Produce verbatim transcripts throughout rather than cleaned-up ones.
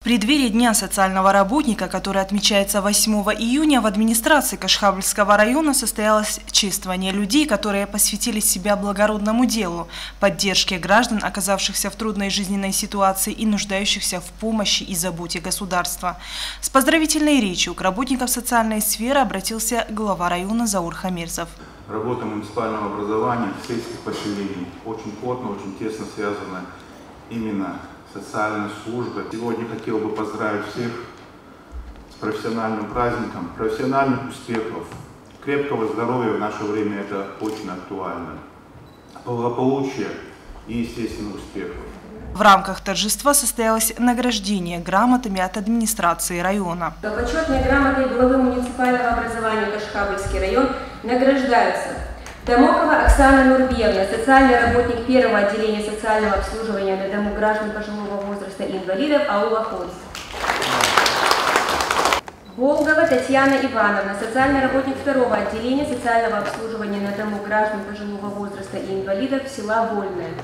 В преддверии Дня социального работника, который отмечается восьмого июня, в администрации Кашхабльского района состоялось чествование людей, которые посвятили себя благородному делу, поддержке граждан, оказавшихся в трудной жизненной ситуации и нуждающихся в помощи и заботе государства. С поздравительной речью к работникам социальной сферы обратился глава района Заур Хамирзов. Работа муниципального образования в сельских поселениях очень плотно, очень тесно связана именно социальной службы. Сегодня хотел бы поздравить всех с профессиональным праздником, профессиональных успехов, крепкого здоровья. В наше время это очень актуально, благополучия и, естественно, успехов. В рамках торжества состоялось награждение грамотами от администрации района. Почетной грамотой главы муниципального образования Кашхабльский район награждаются Домокова Оксана Нурбиевна, социальный работник первого отделения социального обслуживания на дому граждан пожилого возраста и инвалидов аула Хольц. Болгова Татьяна Ивановна, социальный работник второго отделения социального обслуживания на дому граждан пожилого возраста и инвалидов села Вольное.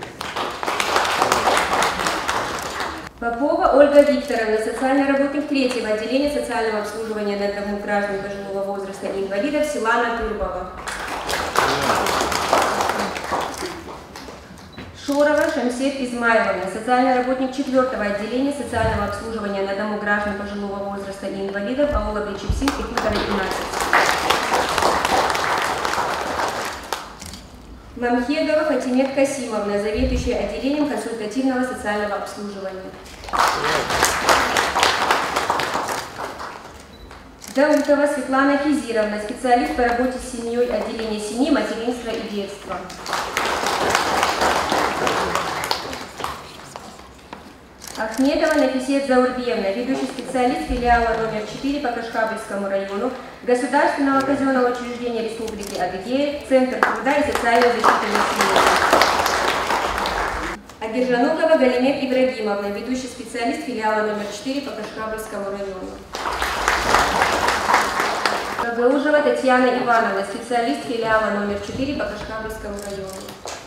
Попова Ольга Викторовна, социальный работник третьего отделения социального обслуживания на дому граждан пожилого возраста и инвалидов села Натурбова. Шорова Шамсет Измайловна, социальный работник четвертого отделения социального обслуживания на дому граждан пожилого возраста и инвалидов аула Причепсин и хутора пятнадцать. Мамхедова Фатимет Касимовна, заведующая отделением консультативного социального обслуживания. Даутова Светлана Хизировна, специалист по работе с семьей отделения семьи, материнства и детства. Ахмедова Нафисет Заурбиевна, ведущий специалист филиала номер четыре по Кашхабльскому району Государственного казенного учреждения Республики Адыгея, Центр труда и социальной защиты населения. Агиржанукова Галимет Ибрагимовна, ведущий специалист филиала номер четыре по Кашхабльскому району. Гагаужева Татьяна Ивановна, специалист филиала номер четыре по Кашхабльскому району.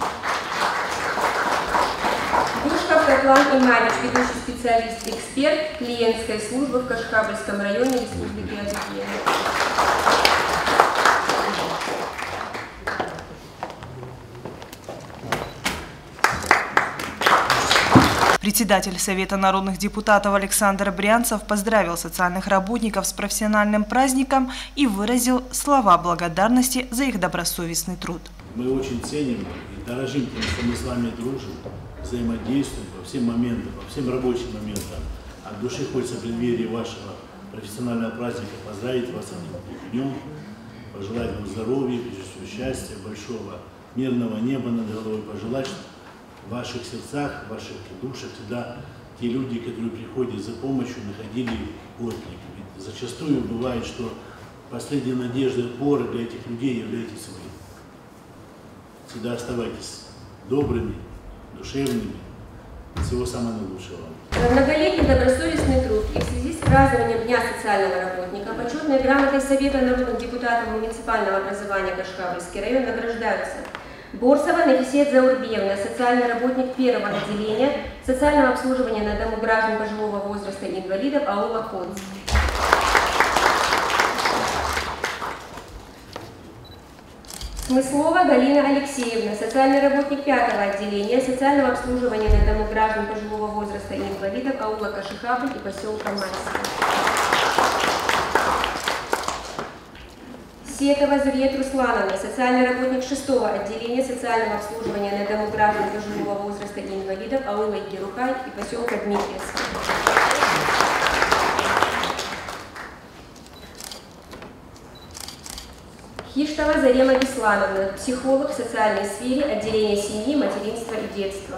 Душков Татлан Иманич, ведущий специалист-эксперт клиентской службы в Кашхабльском районе Республики Адыгея. Председатель Совета народных депутатов Александр Брянцев поздравил социальных работников с профессиональным праздником и выразил слова благодарности за их добросовестный труд. Мы очень ценим и дорожим тем, что мы с вами дружим, взаимодействуем по всем моментам, по всем рабочим моментам. От души хочется в преддверии вашего профессионального праздника поздравить вас с этим днем, пожелать вам здоровья, счастья, большого мирного неба над головой, пожелать, в ваших сердцах, в ваших душах всегда те люди, которые приходят за помощью, находили отклик. Ведь зачастую бывает, что последняя надежда и опора для этих людей являетесь вы. Всегда оставайтесь добрыми, душевными. Всего самого наилучшего вам. Многолетний добросовестный труд и в связи с празднованием Дня социального работника почетной грамотой Совета народных депутатов муниципального образования Кашхабльский район награждаются Борсова Нафисет Заурбиевна, социальный работник первого отделения социального обслуживания на дому граждан пожилого возраста и инвалидов аула Хольц. Смыслова Галина Алексеевна, социальный работник пятого отделения социального обслуживания на дому граждан пожилого возраста и инвалидов аула Кашихабль и поселка Майский. Сетова Зурьет Руслановна, социальный работник шестого отделения социального обслуживания на дому граждан пожилого возраста и инвалидов аула Герухай и поселка Дмитриевский. Хиштова Зарема Беслановна, психолог в социальной сфере отделения семьи, материнства и детства.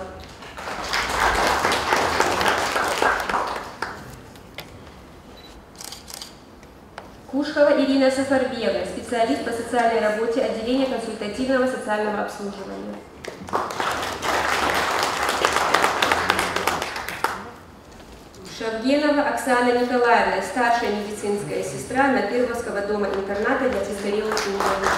Кушхова Ирина Сафарбиевна, специалист по социальной работе отделения консультативного социального обслуживания. Шавгенова Оксана Николаевна, старшая медицинская сестра Натыровского дома-интерната для престарелых и инвалидов.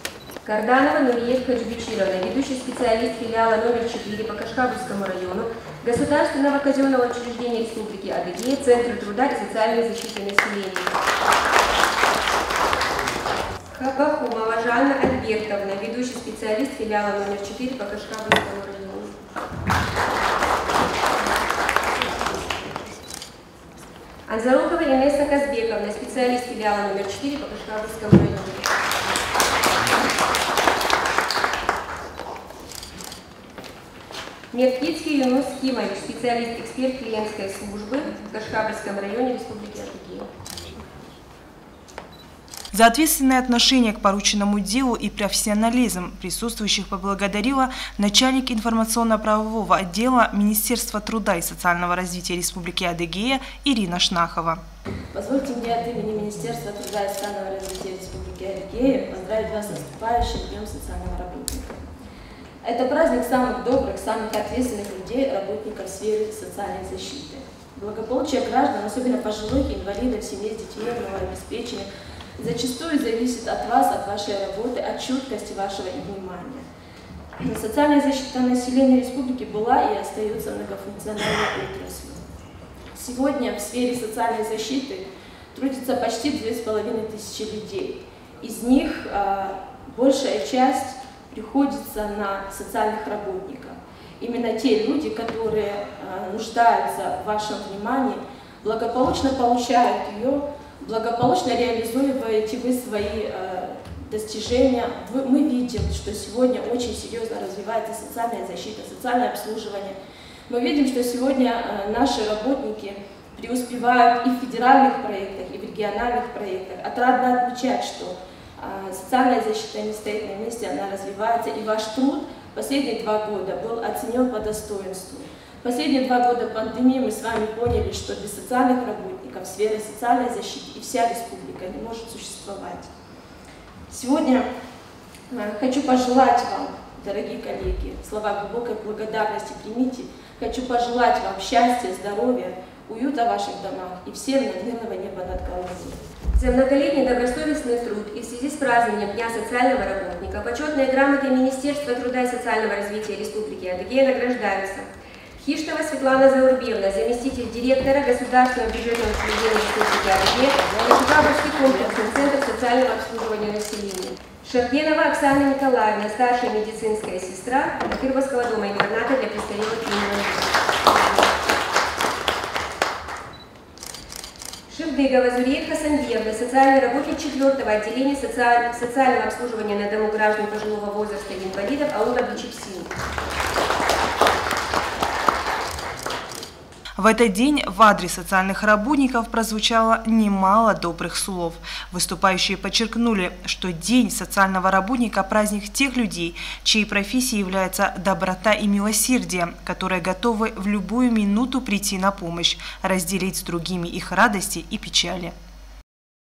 Карданова Нуриет Хаджибичировна, ведущий специалист филиала номер четыре по Кашхабльскому району Государственного казенного учреждения Республики Адыгея, Центра труда и социальной защиты населения. Хабахумова Жанна Альбертовна, ведущий специалист филиала номер четыре по Кашхабльскому району. Анзарукова Инесса Казбековна, специалист филиала номер четыре по Кашхабльскому району. Меркицкий Юнус Химович, специалист-эксперт клиентской службы в Кашхабльском районе Республики Адыгея. За ответственное отношение к порученному делу и профессионализм присутствующих поблагодарила начальник информационно-правового отдела Министерства труда и социального развития Республики Адыгея Ирина Шнахова. Позвольте мне от имени Министерства труда и социального развития Республики Адыгея поздравить вас с наступающим Днем социального работника. Это праздник самых добрых, самых ответственных людей, работников в сфере социальной защиты. Благополучие граждан, особенно пожилых и инвалидов, семей с детьми, малообеспеченных, зачастую зависит от вас, от вашей работы, от чуткости вашего внимания. Социальная защита населения республики была и остается многофункциональной отраслью. Сегодня в сфере социальной защиты трудится почти две с половиной тысячи людей. Из них а, большая часть приходится на социальных работников. Именно те люди, которые а, нуждаются в вашем внимании, благополучно получают ее, благополучно реализуете вы свои э, достижения. Вы, мы видим, что сегодня очень серьезно развивается социальная защита, социальное обслуживание. Мы видим, что сегодня э, наши работники преуспевают и в федеральных проектах, и в региональных проектах. Отрадно отмечать, что э, социальная защита не стоит на месте, она развивается, и ваш труд последние два года был оценен по достоинству. Последние два года пандемии мы с вами поняли, что без социальных работников сфера социальной защиты и вся республика не может существовать. Сегодня хочу пожелать вам, дорогие коллеги, слова глубокой благодарности примите. Хочу пожелать вам счастья, здоровья, уюта в ваших домах и всем мирного неба над головой. За многолетний добросовестный труд и в связи с празднованием Дня социального работника почетные грамоты Министерства труда и социального развития Республики Адыгея награждаются: Хиштова Светлана Заурбиевна, заместитель директора Государственного бюджетного учреждения Республики Адыгея, Кашхабльский комплексный центр социального обслуживания населения. Шахбенова Оксана Николаевна, старшая медицинская сестра Кырбовского дома-интерната для престарелых и инвалидов. Шевдыгова Зурия Хасанбиевна, социальный работник четвертого отделения социаль... социального обслуживания на дому граждан пожилого возраста и инвалидов аула Бичепсин. В этот день в адрес социальных работников прозвучало немало добрых слов. Выступающие подчеркнули, что День социального работника – праздник тех людей, чьей профессией является доброта и милосердие, которые готовы в любую минуту прийти на помощь, разделить с другими их радости и печали.